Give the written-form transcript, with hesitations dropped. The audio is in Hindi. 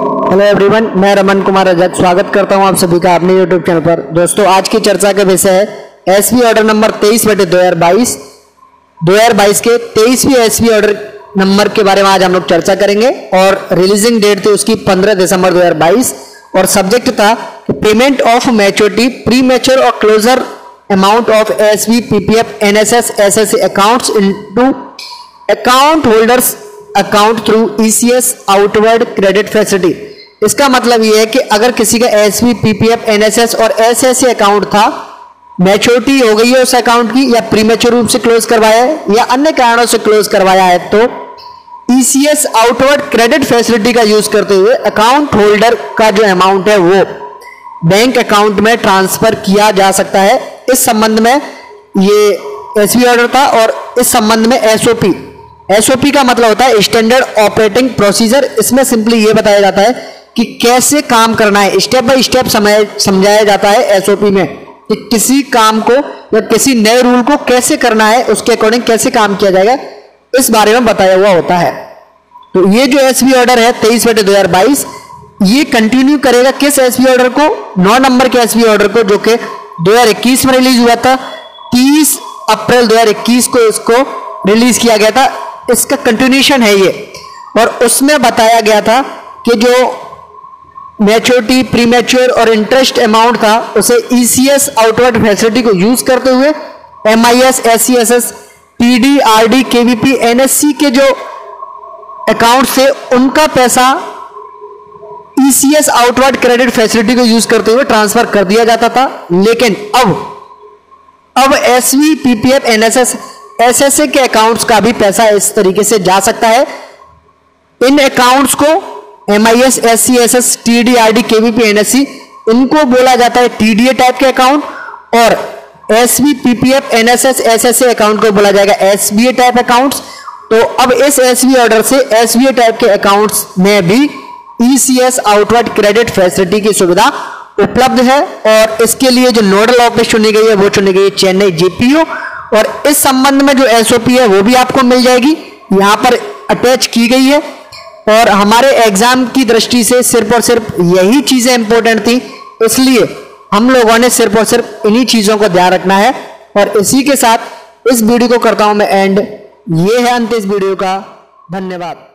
हेलो एवरीवन, मैं रमन कुमार रजक स्वागत करता हूं आप सभी का अपने यूट्यूब चैनल पर। दोस्तों, आज की चर्चा का विषय है एसबी ऑर्डर नंबर 23/2022 के 23वीं एसबी ऑर्डर नंबर के बारे में आज हम लोग चर्चा करेंगे। और रिलीजिंग डेट थी उसकी 15 दिसंबर 2022 और सब्जेक्ट था कि payment of maturity premature और closure amount of SB PPF NSS SSC accounts into account holders account through ECS outward credit facility. इसका मतलब यह है कि अगर किसी का एसबी पीपीएफ एनएसएस और एसएससी अकाउंट था, मैच्योरिटी हो गई है उस अकाउंट की, या प्रीमेच्योर रूप से क्लोज करवाया है या अन्य कारणों से क्लोज करवाया है, तो ईसीएस आउटवर्ड क्रेडिट फैसिलिटी का यूज करते हुए अकाउंट होल्डर का जो अमाउंट है वो बैंक अकाउंट में ट्रांसफर किया जा सकता है। इस संबंध में ये एसबी ऑर्डर था और इस संबंध में एसओपी का मतलब होता है स्टैंडर्ड ऑपरेटिंग प्रोसीजर। इसमें सिंपली ये बताया जाता है कि कैसे काम करना है, स्टेप बाय स्टेप समझाया जाता है एसओपी में कि किसी काम को या किसी नए रूल को कैसे करना है, उसके अकॉर्डिंग कैसे काम किया जाएगा, इस बारे में बताया हुआ होता है। तो ये जो एसबी ऑर्डर है 23/2022 ये कंटिन्यू करेगा किस एसबी ऑर्डर को, 9 नंबर के एसबी ऑर्डर को, जो कि 2021 में रिलीज हुआ था। 30 अप्रैल 2021 को इसको रिलीज किया गया था। इसका कंटिन्यूशन है ये, और उसमें बताया गया था कि जो मैच्योरिटी प्रीमैच्योर और इंटरेस्ट अमाउंट था उसे ईसीएस आउटवर्ड फैसिलिटी को यूज करते हुए MIS SCSS TD RD KVP NSC के जो अकाउंट से उनका पैसा ईसीएस आउटवर्ड क्रेडिट फैसिलिटी को यूज करते हुए ट्रांसफर कर दिया जाता था। लेकिन अब एसबी पीपीएफ एनएसएस एसएससी के अकाउंट्स का भी पैसा इस तरीके से जा सकता है। इन अकाउंट्स को MIS SCSS TD RD KVP NSC इनको बोला जाता है टीडीए टाइप के अकाउंट, और SB PPF NSS SSC account को बोला जाएगा एसबीए टाइप अकाउंट्स। तो अब इस एसबी ऑर्डर से एसबीए टाइप के अकाउंट्स में भी ईसीएस आउटवर्ड क्रेडिट फैसिलिटी की सुविधा उपलब्ध है। और इसके लिए जो नोडल ऑफिस चुनी गई है वो चुनी गई है चेन्नई जीपीओ, और इस संबंध में जो एसओपी है वो भी आपको मिल जाएगी, यहां पर अटैच की गई है। और हमारे एग्जाम की दृष्टि से सिर्फ और सिर्फ यही चीजें इंपॉर्टेंट थी, इसलिए हम लोगों ने सिर्फ और सिर्फ इन्हीं चीजों को ध्यान रखना है। और इसी के साथ इस वीडियो को करता हूं मैं एंड। ये है अंत इस वीडियो का। धन्यवाद।